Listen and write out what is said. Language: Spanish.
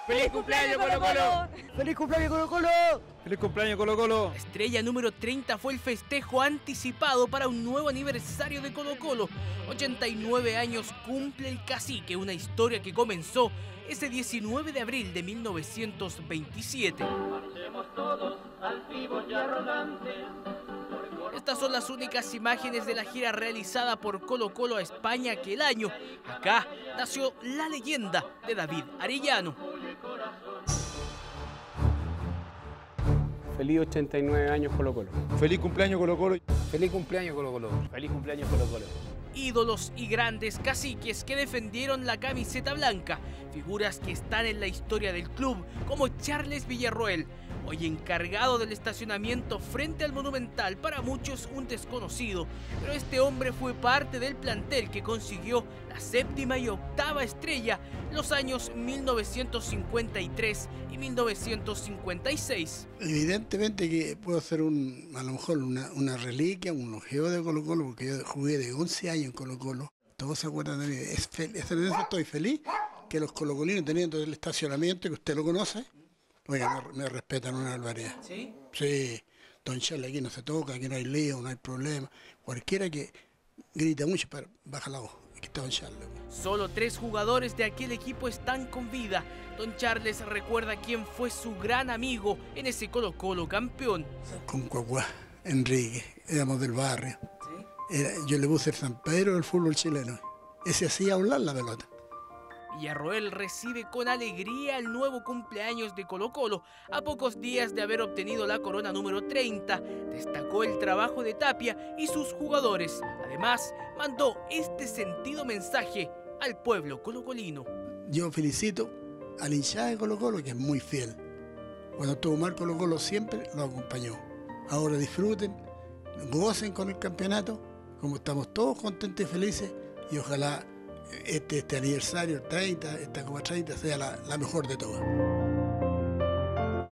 ¡Feliz cumpleaños, Colo Colo! ¡Feliz cumpleaños, Colo Colo! ¡Feliz cumpleaños, Colo Colo! La estrella número 30 fue el festejo anticipado para un nuevo aniversario de Colo Colo. 89 años cumple el cacique, una historia que comenzó ese 19 de abril de 1927. Estas son las únicas imágenes de la gira realizada por Colo Colo a España aquel año. Acá nació la leyenda de David Arellano. Feliz 89 años Colo Colo. ¡Feliz cumpleaños, Colo Colo! ¡Feliz cumpleaños, Colo Colo! Feliz cumpleaños Colo Colo. Ídolos y grandes caciques que defendieron la camiseta blanca, figuras que están en la historia del club, como Charles Villarroel, hoy encargado del estacionamiento frente al Monumental, para muchos un desconocido, pero este hombre fue parte del plantel que consiguió la 7ª y 8ª estrella en los años 1953 y 1956. Evidentemente que puedo hacer a lo mejor una reliquia, un elogio de Colo Colo, porque yo jugué de 11 años en Colo Colo. Todos se acuerdan de mí. Estoy feliz que los colocolinos teniendo el estacionamiento, que usted lo conoce, oiga, me respetan una barbaridad. ¿Sí? Sí, don Charles, aquí no se toca, aquí no hay lío, no hay problema. Cualquiera que grita mucho, pero baja la voz. Aquí está don Charles. Solo 3 jugadores de aquel equipo están con vida. Don Charles recuerda quién fue su gran amigo en ese Colo Colo campeón. Con Cuacuá, Enrique, éramos del barrio. ¿Sí? Yo le puse el San Pedro del fútbol chileno. Ese hacía hablar la pelota. Villarroel recibe con alegría el nuevo cumpleaños de Colo Colo. A pocos días de haber obtenido la corona número 30, destacó el trabajo de Tapia y sus jugadores. Además, mandó este sentido mensaje al pueblo colocolino. Yo felicito al hinchada de Colo Colo, que es muy fiel. Cuando estuvo mal Colo Colo siempre lo acompañó. Ahora disfruten, gocen con el campeonato, como estamos todos contentos y felices, y ojalá este aniversario, el 30, esta Copa 30, sea la mejor de todas.